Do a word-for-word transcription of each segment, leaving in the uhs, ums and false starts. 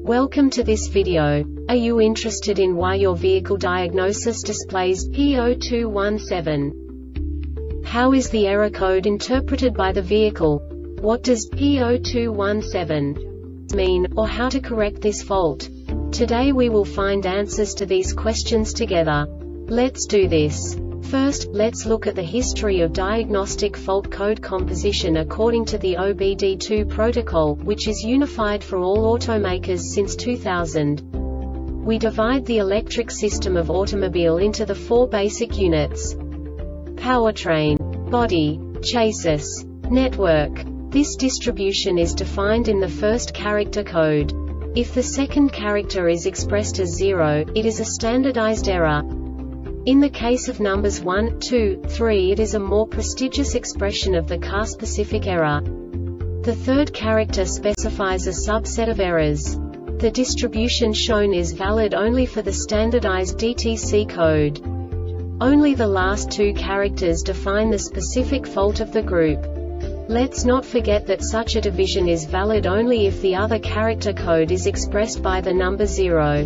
Welcome to this video. Are you interested in why your vehicle diagnosis displays P zero two one seven? How is the error code interpreted by the vehicle? What does P zero two one seven mean, or how to correct this fault? Today we will find answers to these questions together. Let's do this. First, let's look at the history of diagnostic fault code composition according to the O B D two protocol, which is unified for all automakers since two thousand. We divide the electric system of automobile into the four basic units: powertrain, body, chassis, network. This distribution is defined in the first character code. If the second character is expressed as zero, it is a standardized error. In the case of numbers one, two, three, it is a more prestigious expression of the car-specific error. The third character specifies a subset of errors. The distribution shown is valid only for the standardized D T C code. Only the last two characters define the specific fault of the group. Let's not forget that such a division is valid only if the other character code is expressed by the number zero.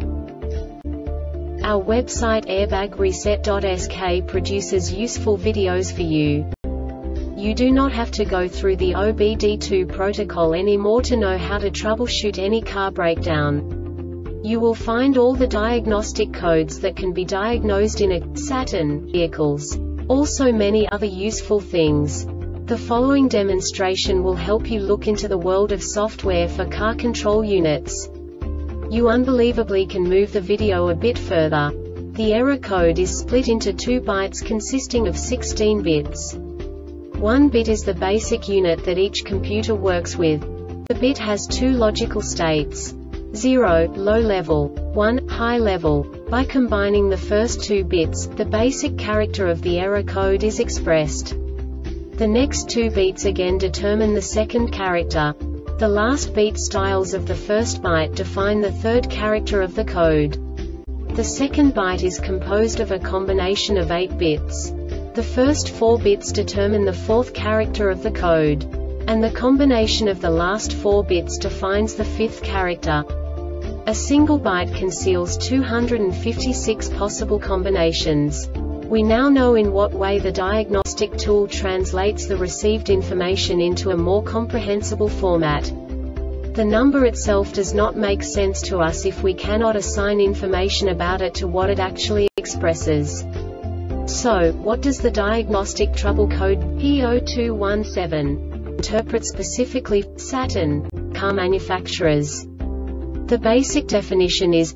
Our website airbag reset dot S K produces useful videos for you. You do not have to go through the O B D two protocol anymore to know how to troubleshoot any car breakdown. You will find all the diagnostic codes that can be diagnosed in a Saturn vehicles. Also many other useful things. The following demonstration will help you look into the world of software for car control units. You unbelievably can move the video a bit further. The error code is split into two bytes consisting of sixteen bits. One bit is the basic unit that each computer works with. The bit has two logical states: zero, low level, one, high level. By combining the first two bits, the basic character of the error code is expressed. The next two beats again determine the second character. The last beat styles of the first byte define the third character of the code. The second byte is composed of a combination of eight bits. The first four bits determine the fourth character of the code. And the combination of the last four bits defines the fifth character. A single byte conceals two hundred fifty-six possible combinations. We now know in what way the diagnostic tool translates the received information into a more comprehensible format. The number itself does not make sense to us if we cannot assign information about it to what it actually expresses. So, what does the diagnostic trouble code P zero two one seven interpret specifically for Saturn car manufacturers? The basic definition is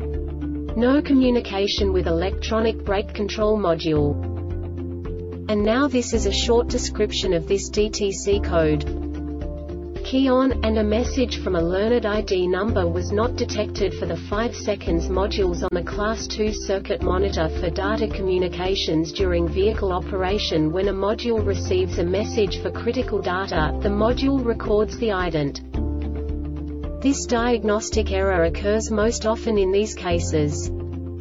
no communication with electronic brake control module. And now this is a short description of this D T C code. Key on, and a message from a learned I D number was not detected for the five seconds modules on the class two circuit monitor for data communications during vehicle operation. When a module receives a message for critical data, the module records the ident. This diagnostic error occurs most often in these cases: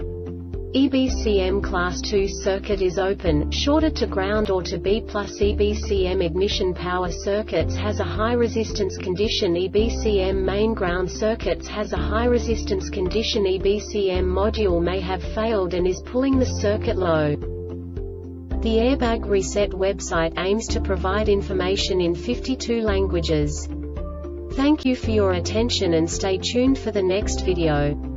E B C M class two circuit is open, shorted to ground or to B plus. E B C M ignition power circuits has a high resistance condition. E B C M main ground circuits has a high resistance condition. E B C M module may have failed and is pulling the circuit low. The Airbag Reset website aims to provide information in fifty-two languages. Thank you for your attention and stay tuned for the next video.